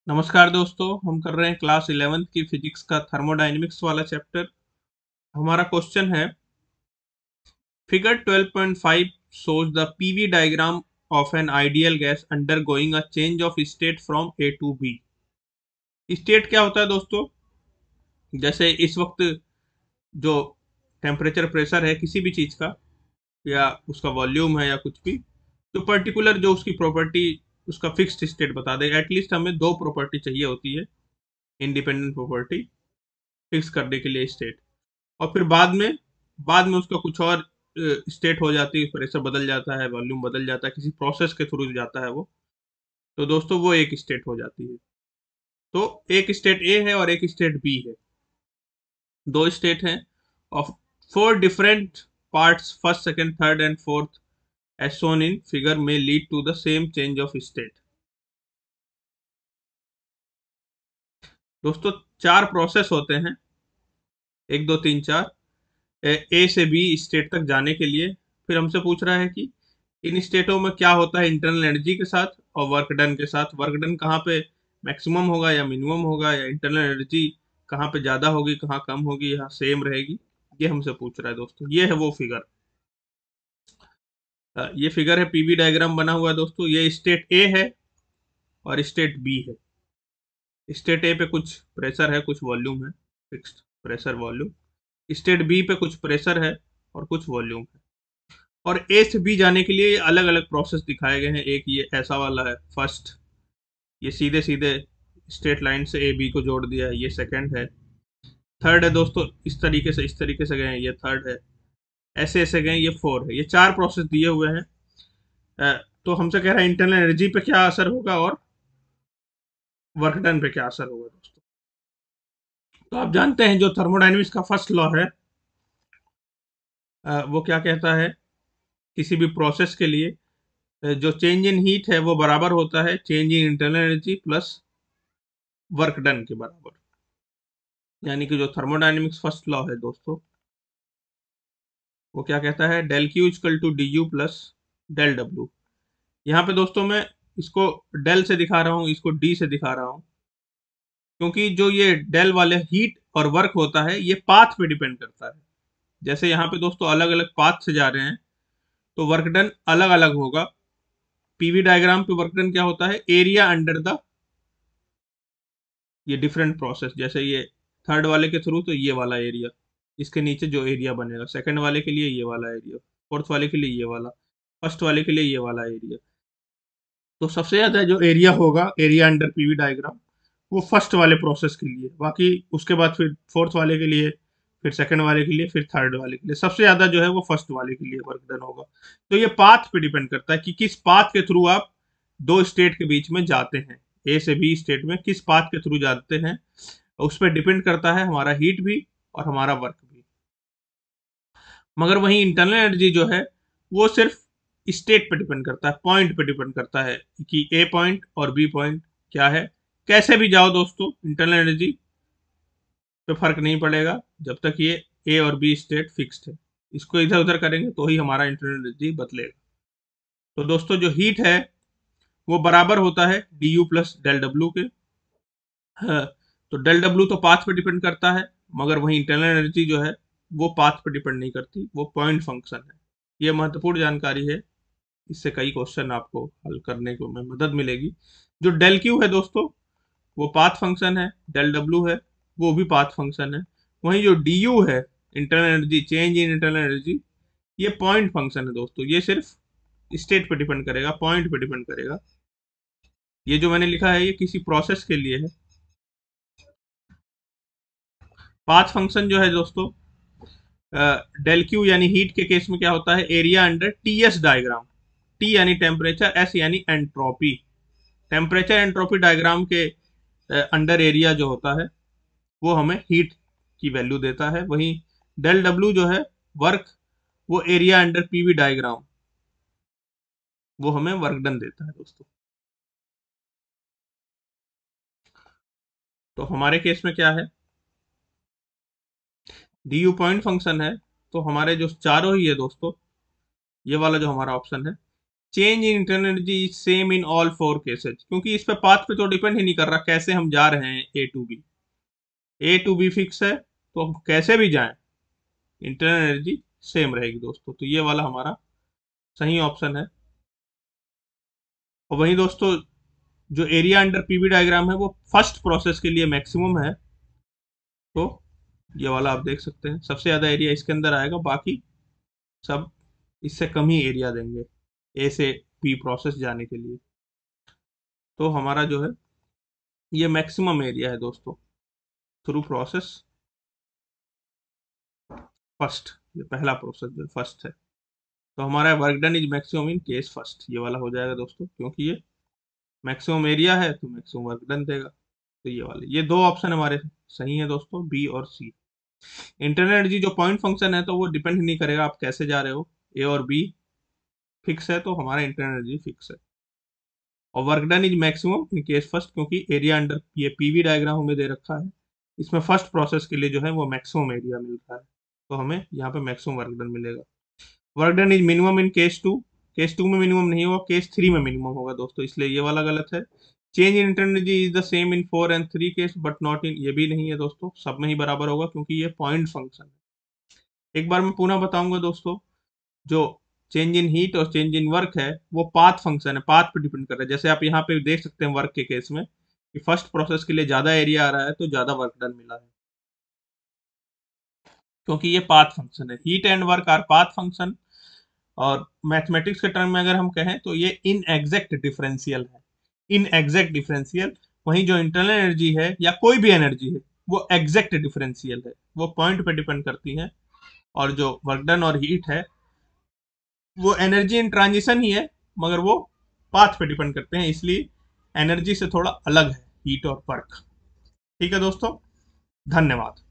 नमस्कार दोस्तों, हम कर रहे हैं क्लास 11th की फिजिक्स का थर्मोडायनेमिक्स वाला चैप्टर। हमारा क्वेश्चन है figure 12.5 shows the PV diagram of an ideal gas undergoing a change of state from A to B। State क्या होता है दोस्तों? जैसे इस वक्त जो टेम्परेचर प्रेशर है किसी भी चीज का, या उसका वॉल्यूम है या कुछ भी, तो पर्टिकुलर जो उसकी प्रॉपर्टी उसका फिक्स्ड स्टेट बता दे। एटलीस्ट हमें दो प्रॉपर्टी चाहिए होती है, इंडिपेंडेंट प्रॉपर्टी फिक्स करने के लिए स्टेट। और फिर बाद में उसका कुछ और स्टेट हो जाती है, प्रेशर बदल जाता है, वॉल्यूम बदल जाता है, किसी प्रोसेस के थ्रू जाता है वो। तो दोस्तों वो एक स्टेट हो जाती है। तो एक स्टेट ए है और एक स्टेट बी है। दो स्टेट हैं of four different parts, first second third and fourth as shown in figure में lead to the same change of state. दोस्तों चार प्रोसेस होते हैं, एक दो तीन चार, ए से बी स्टेट तक जाने के लिए। फिर हमसे पूछ रहा है कि इन स्टेटों में क्या होता है इंटरनल एनर्जी के साथ और वर्क डन के साथ। वर्क डन कहाँ पे मैक्सिमम होगा या मिनिमम होगा, या इंटरनल एनर्जी कहाँ पे ज़्यादा होगी कहाँ कम होगी या सेम रहेगी, ये हमसे पूछ रहा है दोस्तों। ये है वो फिगर। ये फिगर है, पीवी डायग्राम बना हुआ है दोस्तों। ये स्टेट ए है और स्टेट बी है। स्टेट ए पे कुछ प्रेशर है, कुछ वॉल्यूम है, fixed pressure volume. State B पे कुछ प्रेशर है और कुछ वॉल्यूम है। और ए से बी जाने के लिए अलग अलग प्रोसेस दिखाए गए हैं। एक ये ऐसा वाला है फर्स्ट, ये सीधे सीधे स्ट्रेट लाइन से ए बी को जोड़ दिया है, ये सेकंड है। थर्ड है दोस्तों, इस तरीके से गए हैं, ये थर्ड है। ऐसे ऐसे गए, ये फोर है। ये चार प्रोसेस दिए हुए हैं। तो हमसे कह रहा है इंटरनल एनर्जी पे क्या असर होगा और वर्क डन पे क्या असर होगा दोस्तों। तो आप जानते हैं जो थर्मोडायनेमिक्स का फर्स्ट लॉ है, वो क्या कहता है? किसी भी प्रोसेस के लिए जो चेंज इन हीट है वो बराबर होता है change in internal energy plus work done के बराबर। यानी कि जो थर्मोडायनेमिक्स फर्स्ट लॉ है दोस्तों, वो क्या कहता है? Del Q equal to D U plus del W. यहाँ पे दोस्तों मैं इसको डेल से दिखा रहा हूँ, इसको डी से दिखा रहा हूँ, क्योंकि जो ये डेल वाले हीट और वर्क होता है ये पाथ पे डिपेंड करता है। जैसे यहाँ पे दोस्तों अलग अलग पाथ से जा रहे हैं तो वर्क डन अलग अलग होगा। पीवी डायग्राम पे वर्क डन क्या होता है? एरिया अंडर द ये डिफरेंट प्रोसेस। जैसे ये थर्ड वाले के थ्रू तो ये वाला एरिया, इसके नीचे जो एरिया बनेगा, सेकंड वाले के लिए ये वाला एरिया, फोर्थ वाले के लिए ये वाला, फर्स्ट वाले के लिए ये वाला एरिया। तो सबसे ज्यादा जो एरिया होगा, एरिया अंडर पीवी डायग्राम, वो फर्स्ट वाले प्रोसेस के लिए। बाकी उसके बाद फिर फोर्थ वाले के लिए, फिर सेकंड वाले के लिए, फिर थर्ड वाले के लिए। सबसे ज्यादा जो है वो फर्स्ट वाले के लिए वर्क डन होगा। तो ये पाथ पे डिपेंड करता है कि किस पाथ के थ्रू आप दो स्टेट के बीच में जाते हैं। ए से बी स्टेट में किस पाथ के थ्रू जाते हैं, उस पर डिपेंड करता है हमारा हीट भी और हमारा वर्क भी। मगर वहीं इंटरनल एनर्जी जो है वो सिर्फ स्टेट पे डिपेंड करता है, पॉइंट पे डिपेंड करता है कि ए पॉइंट और बी पॉइंट क्या है। कैसे भी जाओ दोस्तों, इंटरनल एनर्जी पे फर्क नहीं पड़ेगा जब तक ये ए और बी स्टेट फिक्स्ड है। इसको इधर उधर करेंगे तो ही हमारा इंटरनल एनर्जी बदलेगा। तो दोस्तों जो हीट है वो बराबर होता है D U plus del W के। हाँ, तो डेल डब्ल्यू तो पाथ पे डिपेंड करता है, मगर वहीं इंटरनल एनर्जी जो है वो पाथ पे डिपेंड नहीं करती, वो पॉइंट फंक्शन है। ये महत्वपूर्ण जानकारी है, इससे कई क्वेश्चन आपको हल करने को में मदद मिलेगी। जो डेल क्यू है दोस्तों वो पाथ फंक्शन है, डेल डब्ल्यू है वो भी पाथ फंक्शन है। वहीं जो डी यू है, internal energy, change in internal energy, ये पॉइंट फंक्शन है दोस्तों। ये सिर्फ स्टेट पे डिपेंड करेगा, पॉइंट पे डिपेंड करेगा। ये जो मैंने लिखा है ये किसी प्रोसेस के लिए है। पाथ फंक्शन जो है दोस्तों, डेल क्यू यानी हीट के केस में क्या होता है? Area under T S diagram. T यानी टेम्परेचर, एस यानी एंट्रोपी। टेम्परेचर एंट्रोपी डायग्राम के अंडर एरिया जो होता है वो हमें हीट की वैल्यू देता है। वहीं डेल डब्ल्यू जो है वर्क, वो एरिया अंडर पीवी डायग्राम, वो हमें वर्क डन देता है दोस्तों। तो हमारे केस में क्या है? डी यू पॉइंट फंक्शन है, तो हमारे जो चारों ही है दोस्तों, ये वाला जो हमारा ऑप्शन है change in internal energy same in all four cases, क्योंकि इस पे पाथ पे तो डिपेंड ही नहीं कर रहा कैसे हम जा रहे हैं ए टू बी फिक्स है, तो हम कैसे भी जाएं इंटरनल एनर्जी सेम रहेगी दोस्तों। तो ये वाला हमारा सही ऑप्शन है। और वहीं दोस्तों जो एरिया अंडर पीवी डायग्राम है वो फर्स्ट प्रोसेस के लिए मैक्सिमम है। तो ये वाला आप देख सकते हैं, सबसे ज़्यादा एरिया इसके अंदर आएगा, बाकी सब इससे कम ही एरिया देंगे ए से बी प्रोसेस जाने के लिए। तो हमारा जो है ये मैक्सिमम एरिया है दोस्तों थ्रू प्रोसेस फर्स्ट। ये पहला प्रोसेस जो फर्स्ट है, तो हमारा work done is maximum in case first, ये वाला हो जाएगा दोस्तों, क्योंकि ये मैक्सिमम एरिया है तो मैक्सिमम वर्क डन देगा। तो ये वाले ये दो ऑप्शन हमारे सही है दोस्तों, बी और सी। इंटरनल एनर्जी जो पॉइंट फंक्शन है तो वो डिपेंड नहीं करेगा आप कैसे जा रहे हो, ए और बी फिक्स है तो हमारा इंटरनल एनर्जी फिक्स है। और work done is maximum in case first, क्योंकि एरिया अंडर ये पीवी डायग्राम हमें दे रखा है, इसमें फर्स्ट प्रोसेस के लिए जो है वो मैक्सिमम एरिया मिल रहा है, तो हमें यहाँ पे मैक्सिमम वर्क डन मिलेगा। Work done is minimum in case 2, case 2 में मिनिमम नहीं होगा, केस 3 में मिनिमम होगा दोस्तों, इसलिए ये वाला गलत है। Change in internal energy is the same in 4 and 3 case but not in, ये भी नहीं है दोस्तों, सब में ही बराबर होगा क्योंकि ये पॉइंट फंक्शन है। एक बार मैं पुनः बताऊंगा दोस्तों, जो चेंज इन हीट और चेंज इन वर्क है वो पाथ फंक्शन है, पाथ पे डिपेंड कर रहा है। जैसे आप यहाँ पे देख सकते हैं वर्क के केस में कि फर्स्ट प्रोसेस के लिए ज्यादा एरिया आ रहा है तो ज्यादा वर्क डन मिला है, क्योंकि ये पाथ फंक्शन है। Heat and work are path function, और मैथमेटिक्स के टर्म में अगर हम कहें तो ये इन एग्जैक्ट डिफरेंशियल है, इन एग्जैक्ट डिफरेंशियल। वहीं जो इंटरनल एनर्जी है या कोई भी एनर्जी है वो एग्जैक्ट डिफरेंशियल है, वो पॉइंट पे डिपेंड करती है। और जो वर्क डन और हीट है वो एनर्जी इन ट्रांजिशन ही है, मगर वो पाथ पे डिपेंड करते हैं, इसलिए एनर्जी से थोड़ा अलग है हीट और वर्क। ठीक है दोस्तों, धन्यवाद।